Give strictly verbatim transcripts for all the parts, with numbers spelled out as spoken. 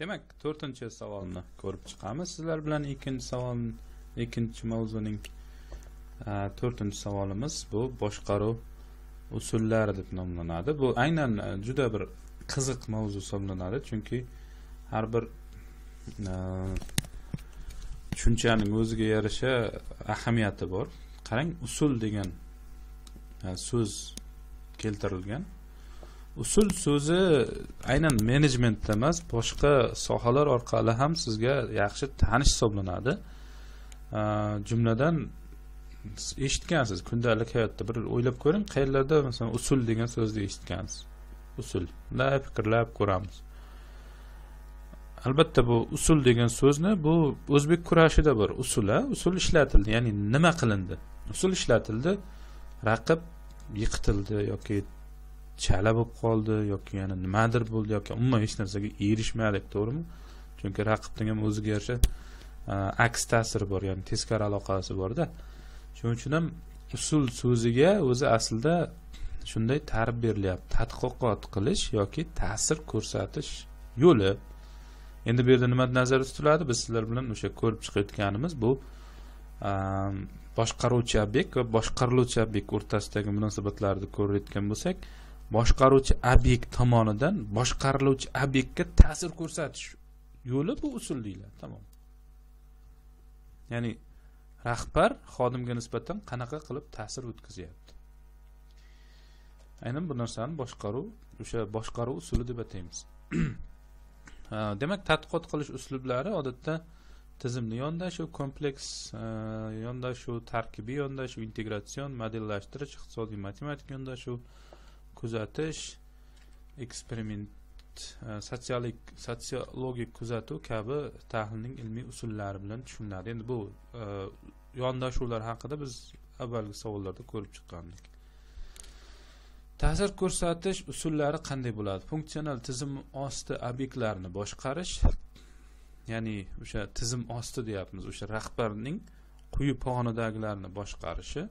Demak, to'rtinchi savolni ko'rib chiqamiz. Sizlar bilan ikkinchi savol, ikkinchi mavzuning to'rtinchi savolimiz bu boshqaruv usullari deb nomlanadi. Bu aynan juda bir qiziq mavzu hisoblanadi, chunki har bir tushunchaning o'ziga yarasha ahamiyati bor. Qarang, usul degan so'z keltirilgan. Usul so'zi aynan menejmentda emas, boshqa sohalar orqali ham sizga yaxshi tanish hisoblanadi. Jumladan eshitgansiz, kundalik hayotda bir o'ylab ko'ring, qayerlarda masalan usul degan so'zni eshitgansiz. Usul. Bunday fikrlab ko'ramiz. Albatta bu usul degan so'zni bu o'zbek kurashida bir usul, usul ishlatildi, ya'ni nima qilindi? Usul ishlatildi, raqib yiqitildi yoki chala bo'lib qoldi yoki yana nimadir bo'ldi yoki umuman hech narsaga erishmadik, to'g'rimi? Chunki raqibning ham o'ziga yarasha aks ta'siri bor, ya'ni teskari aloqasi bor-da. Shuning uchun ham usul so'ziga o'zi aslida shunday ta'rif berilyapti: tadqiqot qilish yoki ta'sir ko'rsatish yo'li. Endi bu yerda nima nazarda tutiladi? Biz sizlar bilan o'sha ko'rib chiqayotganimiz bu boshqaruvchi obyekt va boshqariluvchi obyekt o'rtasidagi munosabatlarni ko'rayotgan bo'lsak, boshqaruvchi obyekt tomonidan boshqariluvchi obyektga ta'sir ko'rsatish yo'li bu usul deyiladi. Tamom. Ya'ni rahbar xodimga nisbatan qanaqa qilib ta'sir o'tkazyapti. Aynan bu narsani boshqaruv, o'sha boshqaruv usuli deb ataymiz. Demak, tadqiqot qilish uslublari odatda tizimli yondashuv, kompleks yondashuv, tarkibiy yondashuv, integratsion, modellashtirish, iqtisodiy matematik yondashuv, kuzatish, eksperiment, sotsialik, sotsiologik kuzatuv kabi tahlilning ilmiy usullari bilan tushuniladi. Endi bu yondashuvlar haqida biz avvalgi savollarda ko'rib chiqqandik. Ta'sir ko'rsatish usullari qanday bo'ladi? Funksional tizim osti obyektlarni boshqarish, ya'ni o'sha tizim osti deyapmiz, o'sha rahbarning quyi pog'onadagilarni boshqarishi.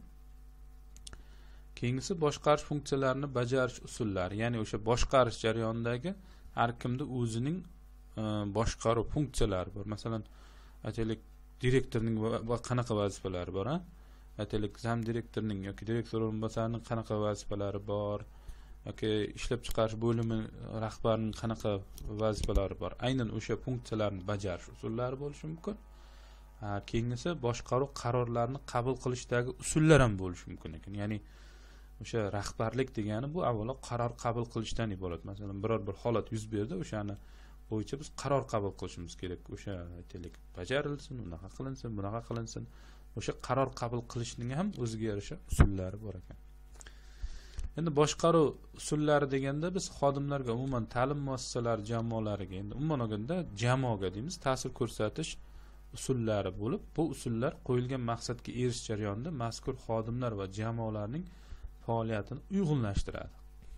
Keyingisi boshqarish funksiyalarini bajarish usullari, ya'ni o'sha boshqarish jarayonidagi har kimda o'zining boshqaruv funksiyalari bor. Masalan, aytaylik, direktorning qanaqa vazifalari bor, ha? Aytaylik, zam direktorning yoki direktor o'rinbosarining qanaqa vazifalari bor, yoki ishlab chiqarish bo'limi rahbarining qanaqa vazifalari bor. Aynan o'sha funksiyalarni bajarish usullari bo'lishi mumkin. Keyingisi boshqaruv qarorlarini qabul qilishdagi usullar ham bo'lishi mumkin ekan. Ya'ni o'sha rahbarlik degani bu avvalo qaror qabul qilishdan iborat. Masalan, biror bir holat yuz berdi, o'shani bo'yicha biz qaror qabul qilishimiz kerak. O'sha aytaylik, bajarilsin, unaqa qilinsin, bunaqa qilinsin. O'sha qaror qabul qilishning ham o'ziga yarasha usullari bor ekan. Endi boshqaruv usullari deganda biz xodimlarga, umuman ta'lim muassasalari jamoalariga, endi umuman olganda jamoaga deymiz, ta'sir ko'rsatish usullari bo'lib, bu usullar qo'yilgan maqsadga erishish jarayonida mazkur xodimlar va jamoalarning faoliyatini uyg'unlashtiradi.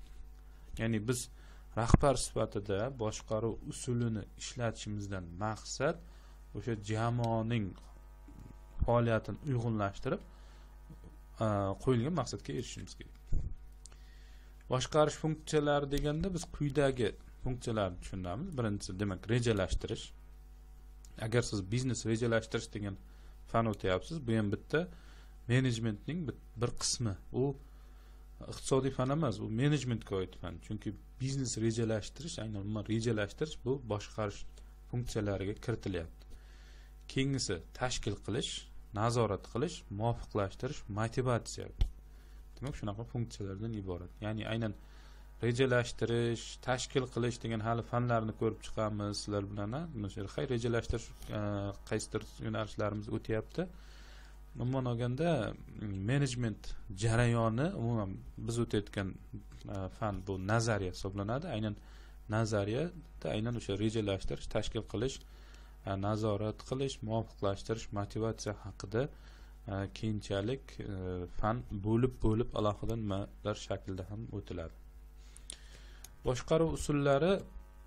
Ya'ni biz rahbar sifatida boshqaruv usulini ishlatishimizdan maqsad o'sha jamoaning faoliyatini uyg'unlashtirib qo'yilgan maqsadga erishishimiz kerak. Boshqarish funksiyalari deganda biz quyidagi funksiyalarni tushunamiz. Birinchisi, demak, rejalashtirish. Agar siz biznes rejalashtirish degan fan o'tayapsiz, bu ham bitta menejmentning bir qismi. U iqtisodiy fan emas, u menejmentga oid fan. Chunki biznes rejalashtirish, aynan umuman rejalashtirish bu boshqarish funksiyalariga kiritilyapti. Keyingisi tashkil qilish, nazorat qilish, muvofiqlashtirish, motivatsiya. Demak, shunaqa funksiyalardan iborat. Ya'ni aynan rejalashtirish, tashkil qilish degan hali fanlarni ko'rib chiqamiz sizlar bilan. Hay, rejalashtirish qaysidir yo'nalishlarimiz o'tyapti. Umuman olganda menejment jarayoni, umuman biz o'tayotgan fan bu nazariya hisoblanadi. Aynan nazariyada aynan o'sha rejalashtirish, tashkil qilish, nazorat qilish, muvofiqlashtirish, motivatsiya haqida keyinchalik fan bo'lib-bo'lib alohida nimalar shaklda ham o'tiladi. Boshqaruv usullari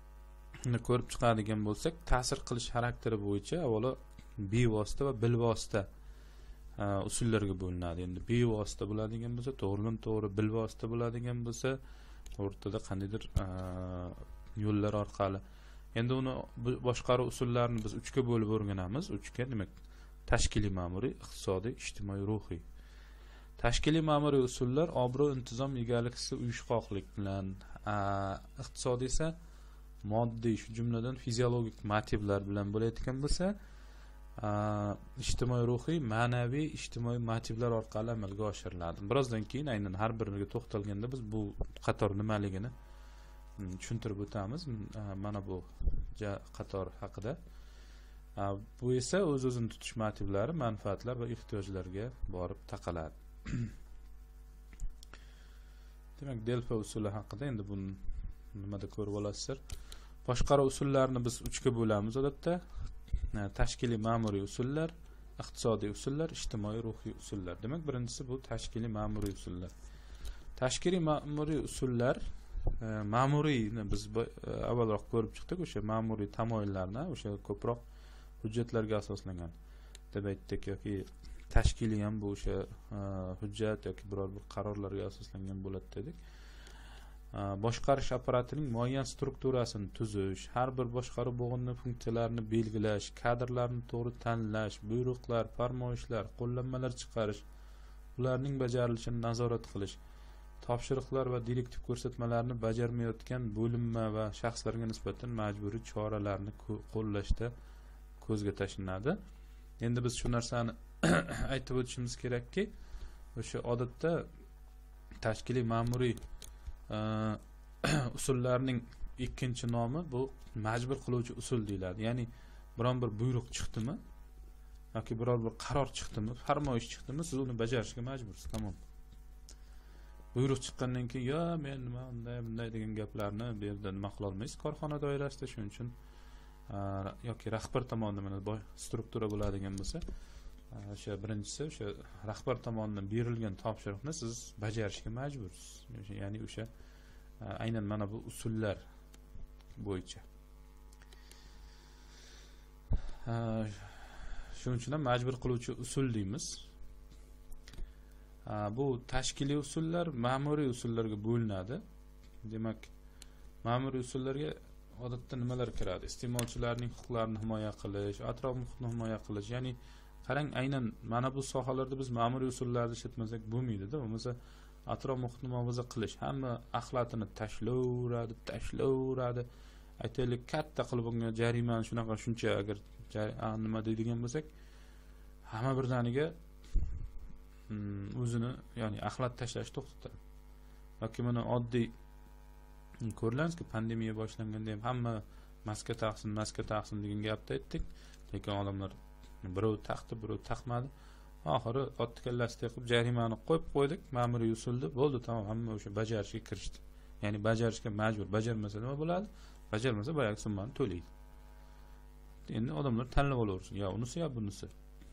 ko'rib chiqadigan bo'lsak, ta'sir qilish xarakteri bo'yicha avvalo bevosita va bilvosita usullarga bo'linadi. Endi bevosita bo'ladigan bo'lsa, to'g'ridan-to'g'ri, bilvosita bo'ladigan bo'lsa, o'rtada qandaydir yo'llar orqali. Endi uni boshqaruv usullarini biz uchga bo'lib o'rganamiz. uchga demak, tashkiliy ma'muriy, iqtisodiy, ijtimoiy, ruhiy. Tashkiliy ma'muriy usullar obro', intizom, egalik hissi, uyushqoqlik bilan, iqtisodiy esa moddiy, shu jumladan fiziologik motivlar bilan bo'layotgan bo'lsa, ijtimoiy, ruhiy, ma'naviy, ijtimoiy motivlar orqali amalga oshiriladi. Birozdan keyin aynan har biriga to'xtalganda biz bu qator nimaligini tushuntirib o'tamiz. Mana bu qator haqida. Bu esa o'z-o'zini tutish motivlari, manfaatlar va ehtiyojlarga borib taqaladi. Demak, Delfa usuli haqida endi buni nimada ko'rib olasizlar. Boshqaruv usullarini biz uchga bo'lamiz odatda. Tashkiliy ma'muriy usullar, iqtisodiy usullar, ijtimoiy, ruhiy usullar. Demak, birinchisi bu tashkiliy ma'muriy usullar. Tashkiliy ma'muriy usullar ma'muriyni biz avvalroq ko'rib chiqdik, o'sha ma'muriy tamoyillarni, o'sha ko'proq hujjatlarga asoslangan deb aytdik, yoki tashkiliy ham bu o'sha hujjat yoki biror bir qarorlarga asoslangan bo'ladi dedik. Boshqarish apparatining muayyan strukturasini tuzish, har bir boshqaruv bo'g'ini funksiyalarini belgilash, kadrlarni to'g'ri tanlash, buyruqlar, farmoyishlar, qo'llanmalar chiqarish, ularning bajarilishini nazorat qilish, topshiriqlar va direktiv ko'rsatmalarni bajarmayotgan bo'linma va shaxslarga nisbatan majburiy choralarni qo'llashda ko'zga tashlanadi. Endi biz shu narsani aytib o'tishimiz kerakki, o'sha odatda tashkiliy ma'muriy usullarning ikkinchi nomi bu majbur qiluvchi usul deyiladi. Ya'ni biron bir buyruq chiqdimi yoki biror bir qaror chiqdimi, farmoyish chiqdimi, siz uni bajarishga majbursiz. Tamom. Buyruq chiqqandan keyin yo men nima unday bunday degan gaplarni bu yerda nima qila olmaysiz korxona doirasida. Shuning uchun yoki rahbar tomonidan mana boy struktura bo'ladigan bo'lsa, o'sha birinchisi o'sha rahbar tomonidan berilgan topshiriqni siz bajarishga majbursiz. Ya'ni o'sha aynan mana bu usullar bo'yicha. Shuning uchun ham majbur qiluvchi usul deymiz. Bu tashkiliy usullar ma'muriy usullarga bo'linadi. Demak, ma'muriy usullarga odatda nimalar kiradi? Iste'molchilarning huquqlarini himoya qilish, atrof muhitni himoya qilish. Ya'ni qarang, aynan mana bu sohalarda biz ma'muriy usullarni ishlatmasak bo'lmaydi-da. Bo'lmasa atrof muhitni muhofaza qilish, hamma axlatini tashlayveradi, tashlayveradi. Aytaylik, katta qilib unga jarimani shunaqa shuncha agar nima deydigan bo'lsak, hamma birdaniga o'zini, ya'ni axlat tashlashni to'xtatadi. Yoki mana oddiy ko'rlaringizki, pandemiya boshlanganda ham hamma maska taqsin, maska taqsin degan gapni aytdik, lekin odamlar birov taqdi, birov taqmadi. Oxiri otni kallasiga qilib jarimani qo'yib qo'ydik, ma'muriy usulda bo'ldi, tamom, hamma o'sha bajarishga kirishdi. Ya'ni bajarishga majbur. Bajarmasa nima bo'ladi? Bajarmasa boyagi summani to'laydi. Endi odamlar tanlab olaversin, yo unisi yo bunisi.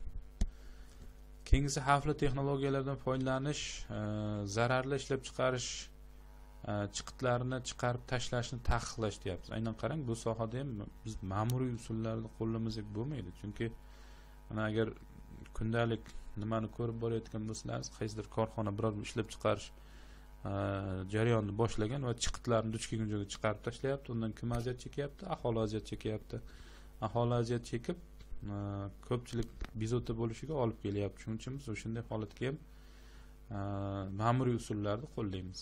Keyingisi xavfli texnologiyalardan foydalanish, zararli ishlab chiqarish chiqitlarini chiqarib tashlashni taqiqlash deyapmiz. Aynan qarang, bu sohada ham biz ma'muriy usullarni qo'llamasak bo'lmaydi. Chunki mana agar kundalik nimani ko'rib borayotgan bo'lsangiz, qaysidir korxona biror bir ishlab chiqarish jarayonini boshlagan va chiqitlarni duch kelgan joyga chiqarib tashlayapti, undan kim aziyat chekyapti? Aholi aziyat chekyapti. Aholi aziyat chekib ko'pchilik bezovta bo'lishiga olib kelyapti. Shuning uchun biz o'shanday holatga ham ma'muriy usullarni qo'llaymiz.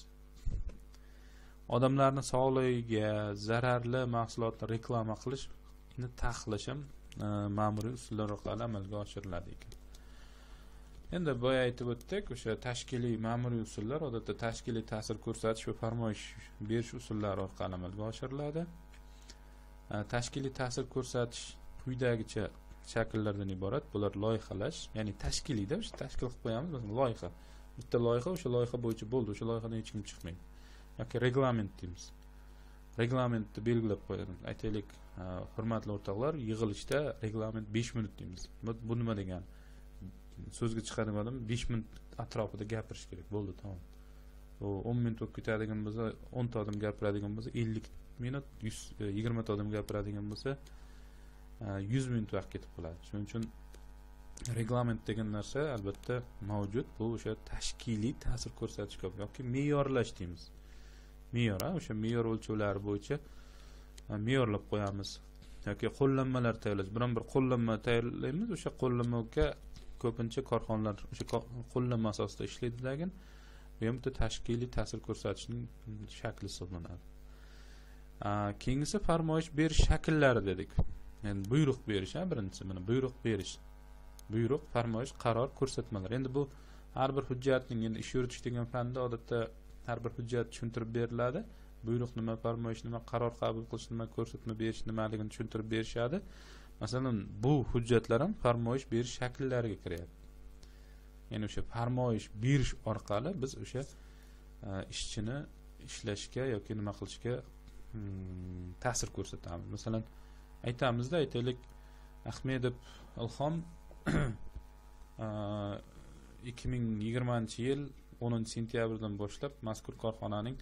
Odamlarning sog'ligiga zararli mahsulotni reklama qilishni taqiqlash ham ma'muriy usullar orqali amalga oshiriladi ekan. Endi boya aytib o'tdik, o'sha tashkiliy ma'muriy usullar odatda tashkiliy ta'sir ko'rsatish va farmoyish berish usullari orqali amalga oshiriladi. Tashkiliy ta'sir ko'rsatish quyidagicha shakllardan iborat. Bular loyihalash, ya'ni tashkiliyda o'sha tashkil qilib qo'yamiz, masalan, loyiha. Bitta loyiha, o'sha loyiha bo'yicha bo'ldi, o'sha loyihadan hech kim chiqmaydi. Yoki reglament deymiz. Reglamentni belgilab qo'yamiz. Aytaylik, hurmatli o'rtoqlar, yig'ilishda reglament besh minut deymiz. Bu nima degani? So'zga chiqadigan odam besh minut atrofida gapirish kerak. Bo'ldi, tamom. U o'n minut o'tib ketadigan bo'lsa, o'n ta odam gapiradigan bo'lsa, ellik minut, yigirma ta odam gapiradigan bo'lsa, yuz minut vaqt ketib qoladi. Shuning uchun reglament degan narsa albatta mavjud. Bu o'sha tashkiliy ta'sir ko'rsatish yoki me'yorlash deymiz. Me'yor, o'sha me'yor o'lchovlari bo'yicha me'yorlab qo'yamiz yoki qo'llanmalar tayyorlash. Biron bir qo'llanma tayyorlaymiz, o'sha qo'llanmaga ko'pincha korxonalar o'sha qo'llanma asosida ishlaydi degan, bu ham tashkiliy ta'sir ko'rsatishning shakli hisoblanadi. Keyingisi farmoyish berish shakllari dedik. Endi buyruq berish, ha, birinchisi mana buyruq berish. Buyruq, farmoyish, qaror, ko'rsatmalar. Endi bu har bir hujjatning, endi ish yuritish degan fanda odatda har bir hujjat tushuntirib beriladi. Buyruq nima, farmoyish nima, qaror qabul qilish nima, ko'rsatma berish nimaligini tushuntirib berishadi. Masalan, bu hujjatlar ham farmoyish berish shakllariga kiryapti. Ya'ni o'sha farmoyish berish orqali biz o'sha ishchini ishlashga yoki nima qilishga ta'sir ko'rsatamiz. Masalan, aytamizda, aytaylik, Ahmedov Ilhom ikki ming yigirmanchi yil o'ninchi sentyabrdan boshlab mazkur korxonaning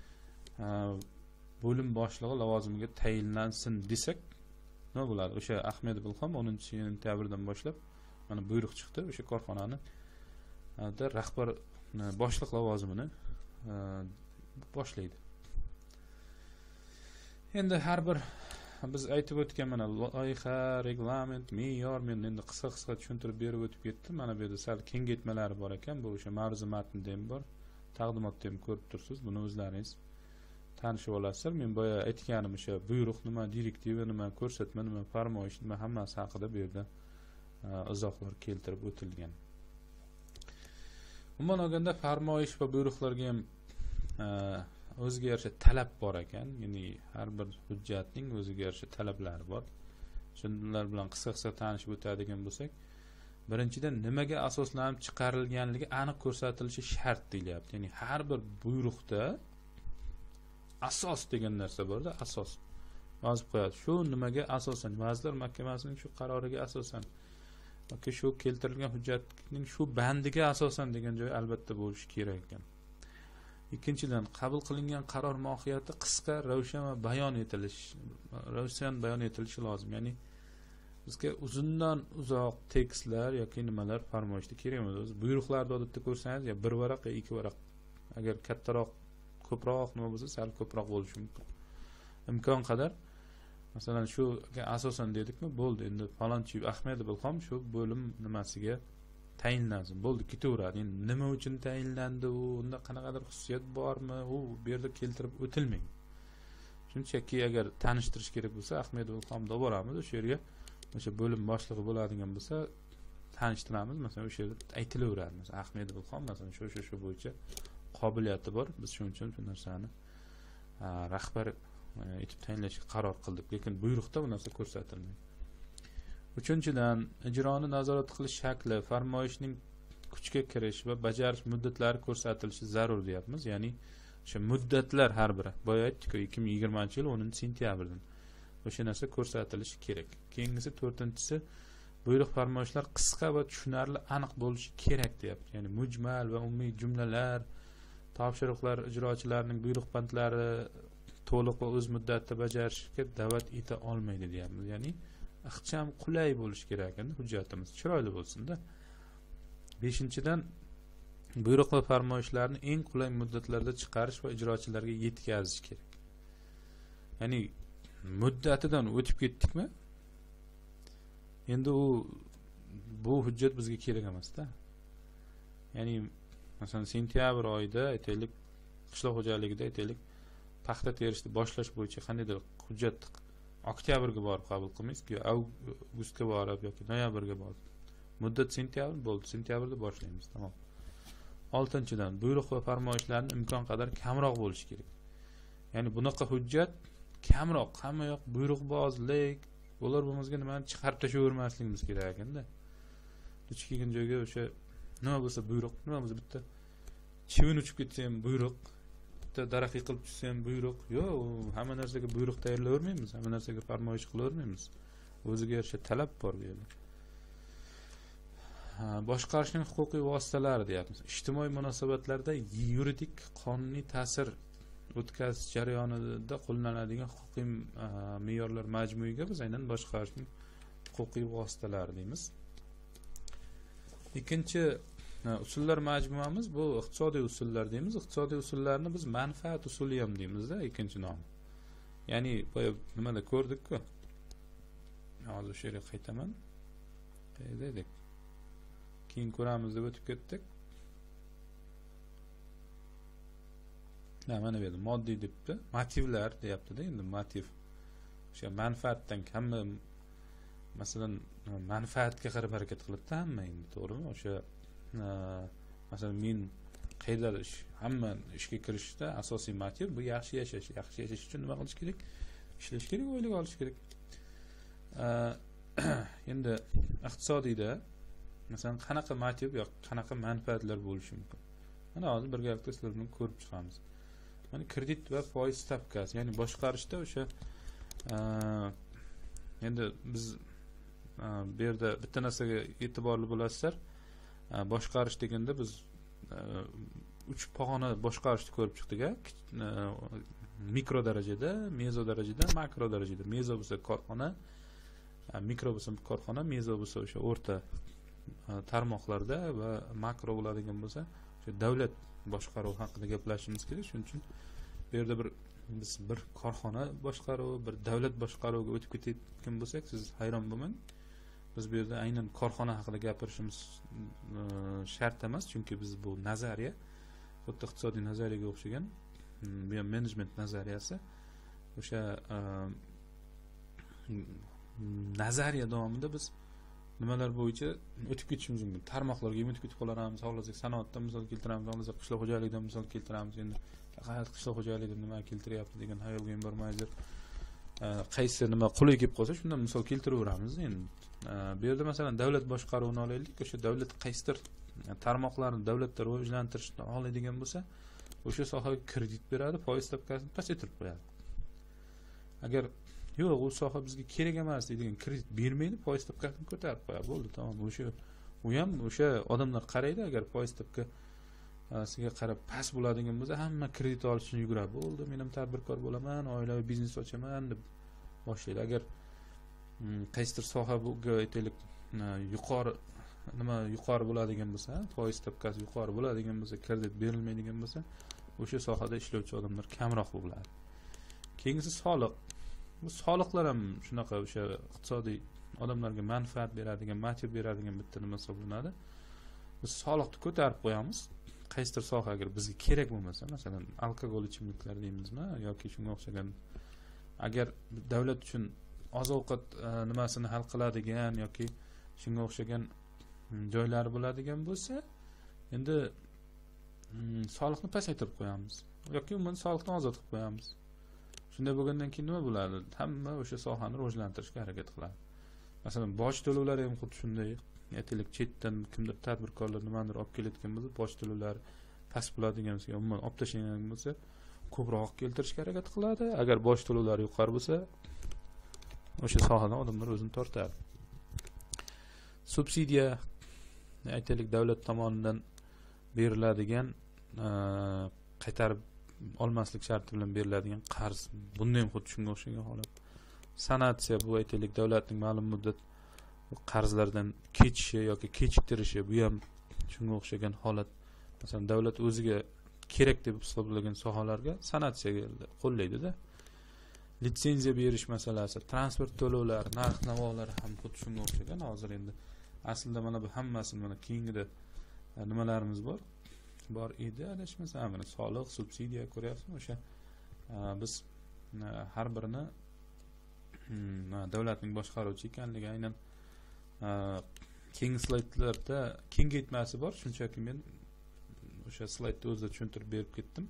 bo'lim boshlig'i lavozimiga tayinlansin desak, nima bo'ladi? O'sha Ahmedov Ilhom o'ninchi sentyabrdan boshlab mana buyruq chiqdi, o'sha korxonani da rahbar boshliq lavozimini boshlaydi. Endi har bir biz aytib o'tgan mana loyiha, reglament, me'yor, men endi qisqa-qisqa tushuntirib berib o'tib ketdim. Mana bu yerda sal kengaytmalari bor ekan. Bu o'sha ma'ruza matnida ham bor, taqdimotda ham ko'rib tursiz. Buni o'zlaringiz tanishib olasizlar. Men boya aytganim o'sha buyruq nima, direktiva nima, ko'rsatma nima, farmoyish nima, hammasi haqida bu yerda izohlar keltirib o'tilgan. Umuman olganda farmoyish va buyruqlarga ham o'ziga yarasha talab bor ekan. Ya'ni har bir hujjatning o'ziga yarasha talablari bor. Shunlar bilan qisqa-qisqa tanishib o'tadigan bo'lsak, birinchidan nimaga asoslanib chiqarilganligi aniq ko'rsatilishi shart deyilyapti. Ya'ni har bir buyruqda asos degan narsa bor-da, asos yozib qo'yadi. Shu nimaga asosan, Vazirlar Mahkamasining shu qaroriga asosan yoki shu keltirilgan hujjatning shu bandiga asosan degan joy albatta bo'lishi kerak ekan. Ikkinchidan, qabul qilingan qaror mohiyati qisqa, ravshan va bayon etilishi, ravshan bayon etilishi lozim. Ya'ni bizga uzundan uzoq tekstlar yoki nimalar farmoyishda kerak emas. O'zi buyruqlarni odatda ko'rsangiz, ya bir varaq yoki ikki varaq. Agar kattaroq, ko'proq nima bo'lsa, sal ko'proq bo'lishi mumkin. Imkon qadar masalan shu asosan dedikmi, bo'ldi. Endi falonchi Ahmedov Ilhom shu bo'lim nimasiga tayinlansin, bo'ldi, ketaveradi. Endi nima uchun tayinlandi, u unda qanaqadir xususiyat bormi, u bu yerda keltirib o'tilmaydi. Shunchaki agar tanishtirish kerak bo'lsa, Ahmedov Ilhomda boramiz, o'sha yerga o'sha bo'lim boshlig'i bo'ladigan bo'lsa, tanishtiramiz. Masalan, o'sha yerda aytilaveradi. Masalan, Ahmedov Ilhom masalan shu shu shu bo'yicha qobiliyati bor. Biz shuning uchun shu narsani rahbar etib tayinlashga qaror qildik. Lekin buyruqda bu narsa ko'rsatilmaydi. Uchinchidan, ijroni nazorat qilish shakli, farmoyishning kuchga kirish va bajarish muddatlari ko'rsatilishi zarur deyapmiz. Ya'ni o'sha muddatlar har biri. Boya aytdik-ku, ikki ming yigirmanchi yil o'ninchi sentyabrdan. O'sha narsa ko'rsatilishi kerak. Keyingisi to'rtinchisi, buyruq farmoyishlar qisqa va tushunarli, aniq bo'lishi kerak deyapti. Ya'ni mujmal va umumiy jumlalar, topshiriqlar ijrochilarning buyruq bandlari to'liq va o'z muddatida bajarishga da'vat eta olmaydi deyapmiz. Ya'ni ixcham, qulay bo'lishi kerak ekan hujjatimiz, chiroyli bo'lsin-da. beshinchidan, buyruq va farmoyishlarni eng qulay muddatlarda chiqarish va ijrochilarga yetkazish kerak. Ya'ni muddatidan o'tib ketdikmi? Endi u bu hujjat bizga kerak emas-da. Ya'ni masalan sentyabr oyida aytaylik, qishloq xo'jaligida aytaylik, paxta terishni boshlash bo'yicha qandaydir hujjat oktyabrga borib qabul qilmaysiz-ku, avgustga borib yoki noyabrga borib. Muddat sentyabr bo'ldi, sentyabrda boshlaymiz, tamom. oltinchidan, buyruq va farmoyishlarning imkon qadar kamroq bo'lishi kerak. Ya'ni bunaqa hujjat kamroq, hamma yoq buyruqbozlik, bo'lar bo'lmasga nimani chiqarib tashavermasligimiz kerak ekanda. Duch kelgan joyga o'sha nima bo'lsa buyruq, nima bo'lsa bitta chivin uchib ketsa ham buyruq, bitta daraxt yiqilib tushsa ham buyruq. Yo'q, hamma narsaga buyruq tayyorlayvermaymiz, hamma narsaga farmoyish qilavermaymiz. O'ziga yarasha talab bor bu yerda. Boshqarishning huquqiy vositalari deyapmiz. Ijtimoiy munosabatlarda yuridik qonuniy ta'sir o'tkazish jarayonida qo'llaniladigan huquqiy me'yorlar majmuiga biz aynan boshqarishning huquqiy vositalari deymiz. Ikkinchi usullar majmuamiz bu iqtisodiy usullar deymiz. Iqtisodiy usullarni biz manfaat usuli ham deymizda, ikkinchi nom. ya'ni boya nimada ko'rdik-ku. Hozir o'sha yerga qaytaman. Qayerda edik? Keyin ko'ramiz deb o'tib ketdik. Ha, mana bu yerda moddiy debdi. Motivlar deyapti-da, endi motiv. O'sha manfaatdan hamma, masalan, manfaatga qarab harakat qiladi hamma endi, to'g'rimi? O'sha masalan men qayerda ish, hamma ishga kirishda asosiy motiv bu yaxshi yashash. Yaxshi yashash uchun nima qilish kerak? Ishlash kerak, oylik olish kerak. Endi iqtisodiyda masalan qanaqa motiv yoki qanaqa manfaatlar bo'lishi mumkin? Mana hozir birgalikda sizlar bilan ko'rib chiqamiz. Mana kredit va foiz stavkasi, ya'ni boshqarishda o'sha endi biz bu yerda bitta narsaga e'tiborli bo'lasizlar. Boshqarish deganda biz uch pog'ona boshqarishni ko'rib chiqdik-a. Mikro darajada, mezo darajada, makro darajada. Mezo bo'lsa korxona, mikro bo'lsa korxona, mezo bo'lsa o'sha o'rta tarmoqlarda va makro bo'ladigan bo'lsa o'sha davlat boshqaruvi haqida gaplashishimiz kerak. Shuning uchun bu yerda bir biz bir korxona boshqaruvi, bir davlat boshqaruviga o'tib ketayotgan bo'lsak, siz hayron bo'lmang. Biz bu yerda aynan korxona haqida gapirishimiz shart emas, chunki biz bu nazariya, xuddi iqtisodiy nazariyaga o'xshagan, bu ham menejment nazariyasi. O'sha nazariya davomida biz nimalar bo'yicha o'tib ketishimiz mumkin. Tarmoqlarga ham o'tib ketib qolaramiz. Xohlasak sanoatdan misol keltiramiz, xohlasak qishloq xo'jaligidan misol keltiramiz. Endi faqat qishloq xo'jaligida nima keltiryapti degan hayolga ham bormaydir. Qaysi nima qulay kelib qolsa shundan misol keltiraveramiz. Endi bu yerda masalan davlat boshqaruvini olaylik. O'sha davlat qaysidir tarmoqlarni davlatda rivojlantirishni oladigan bo'lsa, o'sha sohaga kredit beradi, foiz stavkasini pasaytirib qo'yadi. Agar yo'q, u soha bizga kerak emas deydigan kredit bermaydi, foiz stavkasini ko'tarib qo'yadi. Bo'ldi, tamom. O'sha u ham o'sha odamlar qaraydi, agar foiz stavkasiga qarab past bo'ladigan bo'lsa, hamma kredit olish uchun yuguradi. Bo'ldi, men ham tadbirkor bo'laman, oilaviy biznes ochaman deb boshlaydi. Agar qaysidir soha bunga aytaylik yuqori nima yuqori bo'ladigan bo'lsa, foiz stavkasi yuqori bo'ladigan bo'lsa, kredit berilmaydigan bo'lsa, o'sha sohada ishlovchi odamlar kamroq bo'ladi. Keyingisi soliq. Bu soliqlar ham shunaqa o'sha iqtisodiy odamlarga manfaat beradigan, motiv beradigan bitta nima hisoblanadi. Biz soliqni ko'tarib qo'yamiz. Qaysidir soha agar bizga kerak bo'lmasa, masalan, alkogol ichimliklar deymizmi yoki shunga o'xshagan, agar davlat uchun oziq-ovqat nimasini hal qiladigan yoki shunga o'xshagan joylari bo'ladigan bo'lsa, endi soliqni pasaytirib qo'yamiz yoki umuman soliqdan ozod qilib qo'yamiz. Shunday bo'lgandan keyin nima bo'ladi? Hamma o'sha sohani rivojlantirishga harakat qiladi. Masalan, boj to'lovlari ham xuddi shunday. Aytaylik, chetdan kimdir tadbirkorlar nimadir olib kelayotgan bo'lsa, boj to'lovlari past bo'ladigan bo'lsa, umuman olib tashlangan bo'lsa, ko'proq keltirishga harakat qiladi. Agar boj to'lovlari yuqori bo'lsa, o'sha sohadan odamlar o'zini tortadi. Subsidiya, aytaylik, davlat tomonidan beriladigan qaytarib olmaslik sharti bilan beriladigan qarz. Bunda ham xuddi shunga o'xshagan holat. Sanatsiya, bu aytaylik davlatning ma'lum muddat qarzlardan kechishi yoki kechiktirishi, bu ham shunga o'xshagan holat. Masalan, davlat o'ziga kerak deb hisoblagan sohalarga sanatsiyaga qo'llaydi-da. Litsenziya berish masalasi, transport to'lovlari, narx-navolari ham xuddi shunga o'xshagan. Hozir endi aslida mana bu hammasini mana keyingida nimalarimiz bor? Bor edi, adashmasam, mana soliq, subsidiya ko'ryapsizmi? O'sha biz har birini davlatning boshqaruvchi ekanligi aynan keyingi slaydlarda kengaytmasi bor. Shunchaki men o'sha slaydni o'zida tushuntirib berib ketdim.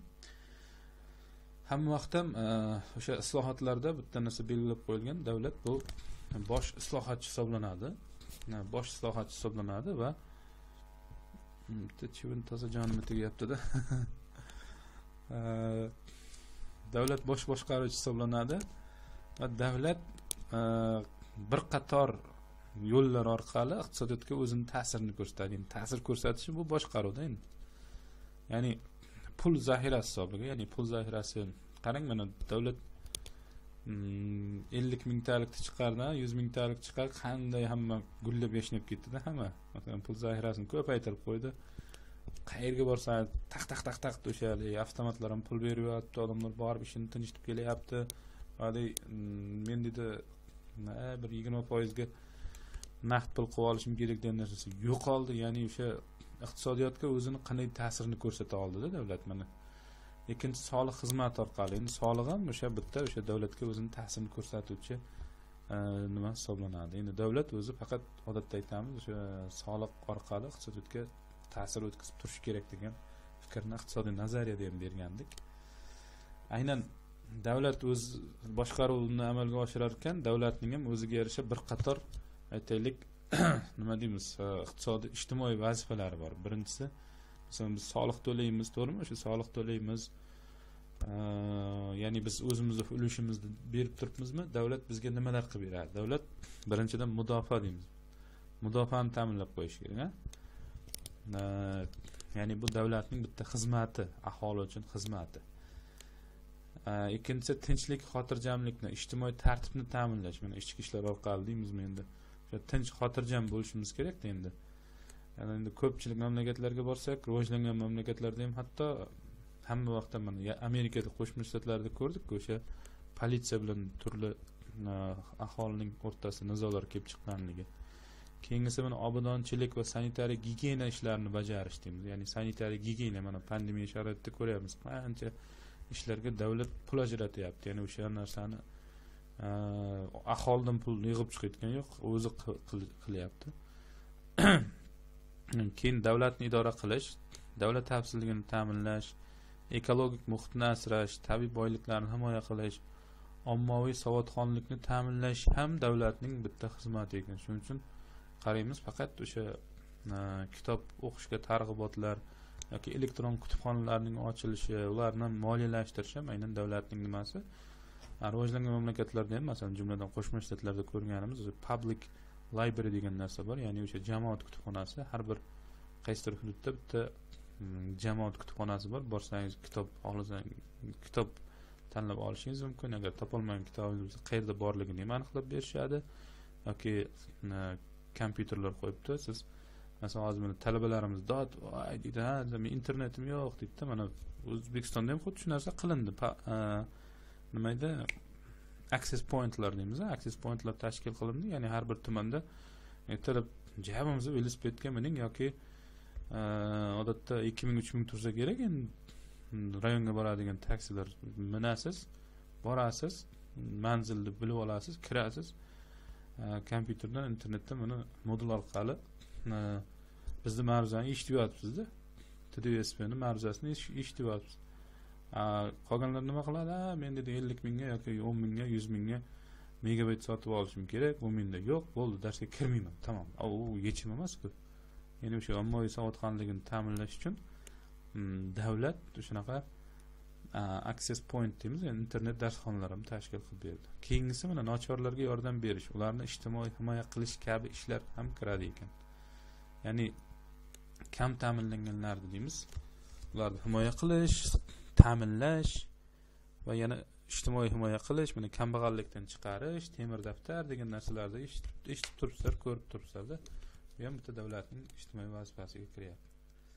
Hamma vaqt ham o'sha islohotlarda bitta narsa belgilab qo'yilgan, davlat bu bosh islohotchi hisoblanadi. Bosh islohotchi hisoblanadi va bitta chivin toza jonimni tegyapti-da. Davlat bosh boshqaruvchi hisoblanadi va davlat bir qator yo'llar orqali iqtisodiyotga o'zining ta'sirini ko'rsatadi. Ta'sir ko'rsatishi bu boshqaruvda endi. Ya'ni pul zaxirasi hisobiga, ya'ni pul zaxirasi, qarang, mana davlat ellik mingtalikni chiqardi, yuz mingtalik chiqar, qanday hamma gullab yashnab ketdi-da hamma. Masalan, pul zaxirasini ko'paytirib qo'ydi. Qayerga borsa taq taq taq taq o'sha avtomatlar ham pul beryapti, odamlar borib ishini tinchitib kelyapti. hali men dedi bir yigirma foizga naqd pul qilib olishim kerak degan narsasi yo'qoldi. Ya'ni o'sha iqtisodiyotga o'zini qanday ta'sirini ko'rsata oldida davlat mana. Ikkinchi soliq xizmat orqali. Endi soliq ham o'sha bitta o'sha davlatga o'zini ta'sirini ko'rsatuvchi nima hisoblanadi. Endi davlat o'zi faqat odatda aytamiz o'sha soliq orqali iqtisodiyotga ta'sir o'tkazib turishi kerak degan fikrni iqtisodiy nazariyada ham bergandik. Aynan davlat o'z boshqaruvini amalga oshirar ekan, davlatning ham o'ziga yarasha bir qator aytaylik nima deymiz, iqtisodiy ijtimoiy vazifalari bor. Birinchisi, masalan biz soliq to'laymiz, to'g'rimi? O'sha soliq to'laymiz. Ya'ni biz o'zimizning ulushimizni berib turibmizmi? Davlat bizga nimalar qilib beradi? Davlat birinchidan mudofaa deymiz. Mudofaani ta'minlab qo'yish kerak, ha? Ya'ni bu davlatning bitta xizmati, aholi uchun xizmati. Ikkinchisi tinchlik, xotirjamlikni, ijtimoiy tartibni ta'minlash. Mana ichki ishlar orqali deymizmi endi. O'sha tinch, xotirjam bo'lishimiz kerak-da endi. Ya'ni endi ko'pchilik mamlakatlarga borsak, rivojlangan mamlakatlarda ham hatto hamma vaqtda mana Amerikada, Qo'shma Shtatlarda ko'rdik, o'sha politsiya bilan turli aholining o'rtasida nizolar kelib chiqqanligi. Keyingisi mana obodonchilik va sanitariya gigiyena ishlarini bajarish deymiz. Ya'ni sanitariya gigiyena mana pandemiya sharoitida ko'ryapmiz. Qancha ishlarga davlat pul ajratyapti. Ya'ni o'sha narsani aholidan pul yig'ib chiqayotgan yo'q, o'zi qilyapti. Keyin davlatni idora qilish, davlat xavfsizligini ta'minlash, ekologik muhitni asrash, tabiiy boyliklarni himoya qilish, ommaviy savodxonlikni ta'minlash ham davlatning bitta xizmati ekan. Shuning uchun qaraymiz, faqat o'sha kitob o'qishga targ'ibotlar yoki elektron kutubxonalarning ochilishi, ularni moliyalashtirish ham aynan davlatning nimasi. Rivojlangan mamlakatlarda ham, masalan, jumladan Qo'shma Shtatlarda ko'rganimiz o'sha public library degan narsa bor. Ya'ni o'sha jamoat kutubxonasi, har bir qaysidir hududda bitta jamoat kutubxonasi bor. Borsangiz kitob olsangiz, kitob tanlab olishingiz mumkin. Agar topolmagan kitobingiz qayerda borligini ham aniqlab berishadi. Yoki kompyuterlar qo'yibdi. Siz masalan hozir mana talabalarimiz dod voy deydi, ha, men internetim yo'q deydi. Mana O'zbekistonda ham xuddi shu narsa qilindi. Nima edi? Access pointlar deymiz, access pointlar tashkil qilindi. Ya'ni har bir tumanda ertalab jamimiz velosipedga mining yoki odatda ikki ming uch ming tursa kerak, endi rayonga boradigan taksilar minasiz, borasiz, manzilni bilib olasiz, kirasiz. Kompyuterdan, internetdan buni modul orqali bizni ma'ruzani eshityapsiz-da. T D S P'ni ma'ruzasini eshityapsiz. Qolganlar nima qiladi? Men dedi ellik mingga yoki o'n mingga, yuz mingga megabayt sotib olishim kerak. Bu menda yo'q, bo'ldi, darsga kirmayman. Tamom. U yechim emas-ku. Ya'ni o'sha ommaviy savodxonligini ta'minlash uchun davlat shunaqa access point deymiz, ya'ni internet darsxonalarini tashkil qilib berdi. Keyingisi mana nochorlarga yordam berish, ularni ijtimoiy himoya qilish kabi ishlar ham kiradi ekan. Ya'ni kam ta'minlanganlar deymiz. Ularni himoya qilish, ta'minlash va yana ijtimoiy himoya qilish, mana kambag'allikdan chiqarish, temir daftar degan narsalarni eshitib turibsizlar, ko'rib turibsizlar-da. Bu ham bitta davlatning ijtimoiy vazifasiga kiryapti.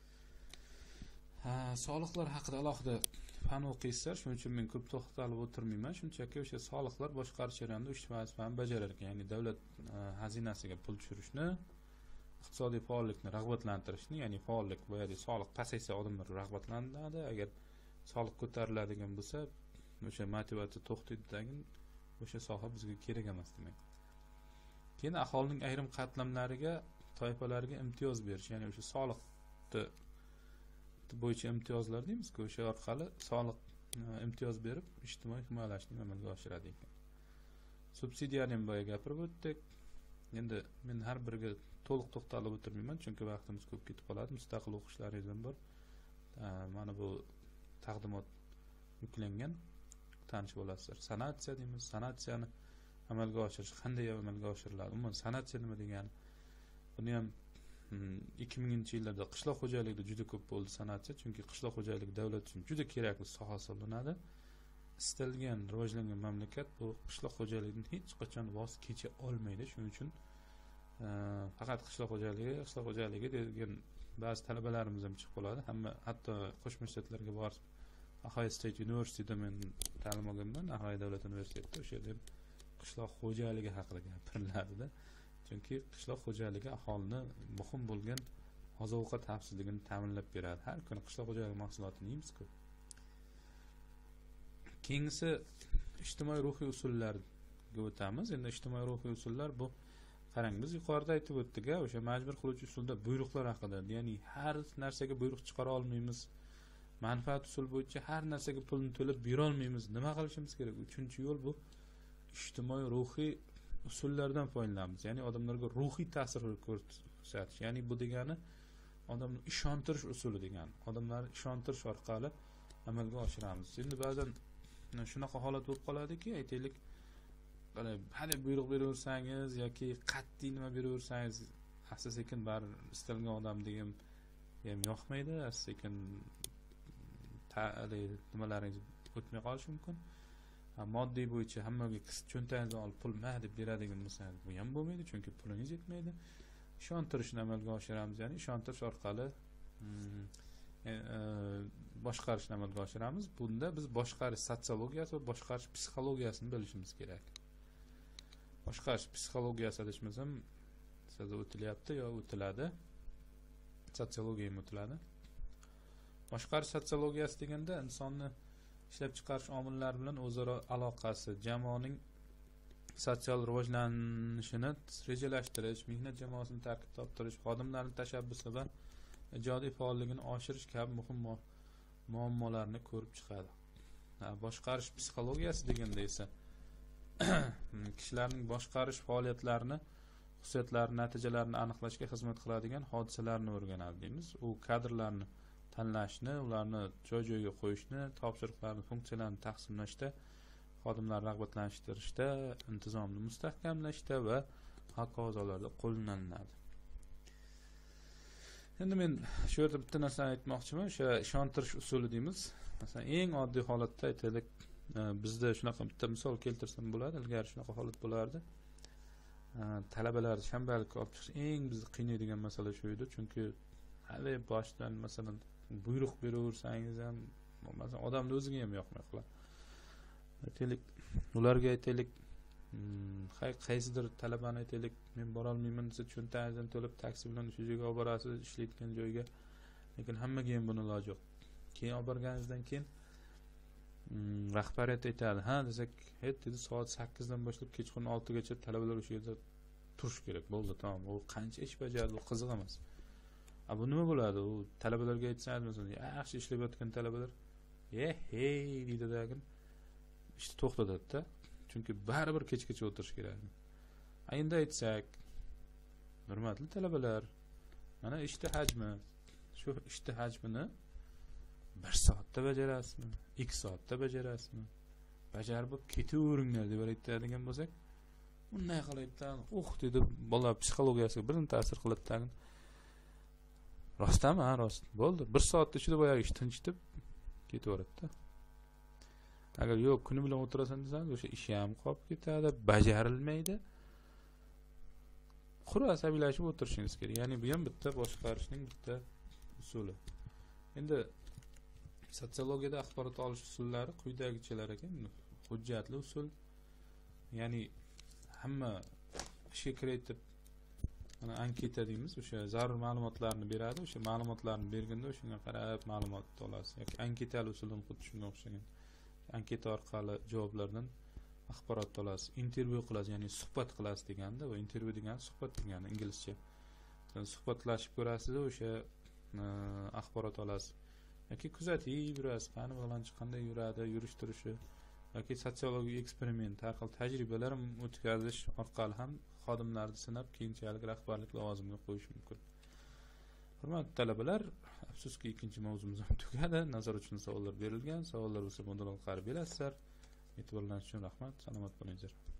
Ha, soliqlar haqida alohida fan o'qiysizlar, shuning uchun men ko'p to'xtalib o'tirmayman. Shunchaki o'sha soliqlar boshqarish jarayonida uch vazifani bajarar ekan. Ya'ni davlat xazinasiga pul tushirishni, iqtisodiy faollikni rag'batlantirishni, ya'ni faollik boyagi soliq pasaysa odamlar rag'batlanadi. Agar soliq ko'tariladigan bo'lsa, o'sha motivatsiya to'xtaydidagi o'sha soha bizga kerak emas demak. Keyin aholining ayrim qatlamlariga, toifalariga imtiyoz berish, ya'ni o'sha soliqni bo'yicha imtiyozlar deymiz-ku, o'sha orqali soliq imtiyoz berib ijtimoiy himoyalashni amalga oshiradi ekan. Subsidiyani ham boya gapirib o'tdik. Endi men har biriga to'liq to'xtalib o'tirmayman, chunki vaqtimiz ko'p ketib qoladi. Mustaqil o'qishlaringiz ham bor. Mana bu taqdimot yuklangan, tanishib olasizlar. Sanatsiya deymiz. Sanatsiyani amalga oshirish qanday amalga oshiriladi? Umuman sanatsiya nima degani? Buni ham ikki minginchi yillarda qishloq xo'jaligida juda ko'p bo'ldi sanatsiya, chunki qishloq xo'jaligi davlat uchun juda kerakli soha hisoblanadi. Istalgan rivojlangan mamlakat bu qishloq xo'jaligidan hech qachon voz kecha olmaydi. Shuning uchun faqat qishloq xo'jaligi, qishloq xo'jaligi degan ba'zi talabalarimiz ham chiqib qoladi. Hamma hatto Qo'shma Shtatlarga borib Ohio State University'da men ta'lim olganman, Ohio davlat universitetida. O'sha yerda qishloq xo'jaligi haqida gapirilardi. Chunki qishloq xo'jaligi aholini muhim bo'lgan oziq-ovqat xavfsizligini ta'minlab beradi. Har kuni qishloq xo'jaligi mahsulotini yeymiz-ku. Keyingisi ijtimoiy ruhiy usullarga o'tamiz. Endi ijtimoiy ruhiy usullar bu, qarang, biz yuqorida aytib o'tdik-a, o'sha majbur qiluvchi usulda buyruqlar haqida, ya'ni har narsaga buyruq chiqara olmaymiz. Manfaat usul bo'yicha har narsaga pulni to'lab bera olmaymiz. Nima qilishimiz kerak? Uchinchi yo'l bu ijtimoiy ruhiy usullardan foydalanamiz. Ya'ni odamlarga ruhiy ta'sir ko'rsatish. Ya'ni bu degani odamni ishontirish usuli degani. Odamlarni ishontirish orqali amalga oshiramiz. Endi ba'zan shunaqa holat bo'lib qoladiki, aytaylik, hali buyruq beraversangiz yoki qat'iy nima beraversangiz, asta sekin bar istalgan odamdek ham ham yoqmaydi, asta sekin nimalaringiz o'tmay qolishi mumkin. Moddiy bo'yicha hammaga cho'ntagingizdan olib pul ma deb beradigan bo'lsangiz, bu ham bo'lmaydi, chunki pulingiz yetmaydi. Ishontirishni amalga oshiramiz, ya'ni ishontirish orqali boshqarishni amalga oshiramiz. Bunda biz boshqarish sotsiologiyasi va boshqarish psixologiyasini bilishimiz kerak. Boshqarish psixologiyasi adashmasam sizda o'tilyapti yo o'tiladi. Sotsiologiya ham o'tiladi. Boshqarish sotsiologiyasi deganda insonni ishlab chiqarish omillari bilan o'zaro aloqasi, jamoaning sotsial rivojlanishini rejalashtirish, mehnat jamoasini tarkib toptirish, xodimlarning tashabbusi va ijodiy faolligini oshirish kabi muhim muammolarni ko'rib chiqadi. Boshqarish psixologiyasi deganda esa kishilarning boshqarish faoliyatlarini, xususiyatlarini, natijalarini aniqlashga xizmat qiladigan hodisalarni o'rganadi deymiz. U kadrlarni tanlashni, ularni joy-joyiga qo'yishni, topshiriqlarni, funksiyalarni taqsimlashda, xodimlarni rag'batlantirishda, intizomni mustahkamlashda va hokazolarda qo'llaniladi. Endi men shu yerda bitta narsani aytmoqchiman, o'sha ishontirish usuli deymiz. Masalan, eng oddiy holatda aytaylik, bizda shunaqa bitta misol keltirsam bo'ladi. Ilgari shunaqa holat bo'lardi. Talabalarni shanbalikka olib chiqish eng bizni qiynaydigan masala shu edi, chunki hali boshdan masalan buyruq beraversangiz ham, masalan odamni o'ziga ham yoqmay qoladi. Aytaylik, ularga aytaylik, hay qaysidir talabani aytaylik, men bora olmayman desa, cho'ntagingizdan to'lab taksi bilan o'sha joyga olib borasiz, ishlayotgan joyga. Lekin hammaga ham buni iloji yo'q. Keyin olib borganingizdan keyin rahbariyat aytadi, ha desak, "Het dedi, soat sakkizdan boshlab kechqurun oltigacha talabalar o'sha yerda turish kerak. Bo'ldi, tamom. U qancha ish bajardi, u qiziq emas." A bu nima bo'ladi? U talabalarga aytsangiz, masalan, yaxshi ishlayotgan talabalar, "Eh, hey" deydidagin, ishni to'xtatadi-da. Chunki baribir kechgacha o'tirish kerak. Endi aytsak, hurmatli talabalar, mana ishni hajmi, shu ishni hajmini bir soatda bajarasizmi, ikki soatda bajarasizmi? Bajarib ketaveringlar deb aytadigan bo'lsak, unday qilayotgan, "Uh" dedi, bola psixologiyasiga birin ta'sir qiladi. Rostami? Ha, rost. Bo'ldi. bir soatda ichida boyagi ish tinchitib ketaveradi-da. Agar yo'q, kuni bilan o'tirasan desangiz, o'sha ish ham qolib ketadi, bajarilmaydi. Qura asabiylashib o'tirishingiz kerak. Ya'ni bu ham bitta boshqarishning bitta usuli. Endi sotsiologiyada axborot olish usullari quyidagichalar ekan. Hujjatli usul, ya'ni hamma ishga kiritib, mana anketa deymiz, o'sha zarur ma'lumotlarni beradi, o'sha ma'lumotlarni berganda o'shanga qarab ma'lumot olasiz. Yoki anketali usuldan xuddi shunga o'xshagan. Anketa orqali javoblardan axborot olasiz. Intervyu qilasiz, ya'ni suhbat qilasiz deganda, va intervyu degani suhbat degani inglizcha. Suhbatlashib ko'rasiz, o'sha axborot olasiz. Yoki kuzatib yurasiz, qani bilanchi qanday yuradi, yurish turishi, yoki sotsiologik eksperiment, har xil tajribalar o'tkazish orqali ham xodimlarni sinab, keyinchalik rahbarlik lavozimiga qo'yish mumkin. Hurmatli talabalar, afsuski ikkinchi mavzumiz ham tugadi. Nazar uchun savollar berilgan. Savollar bo'lsa, modul orqali berasizlar. E'tiborlaringiz uchun rahmat. Salomat bo'linglar.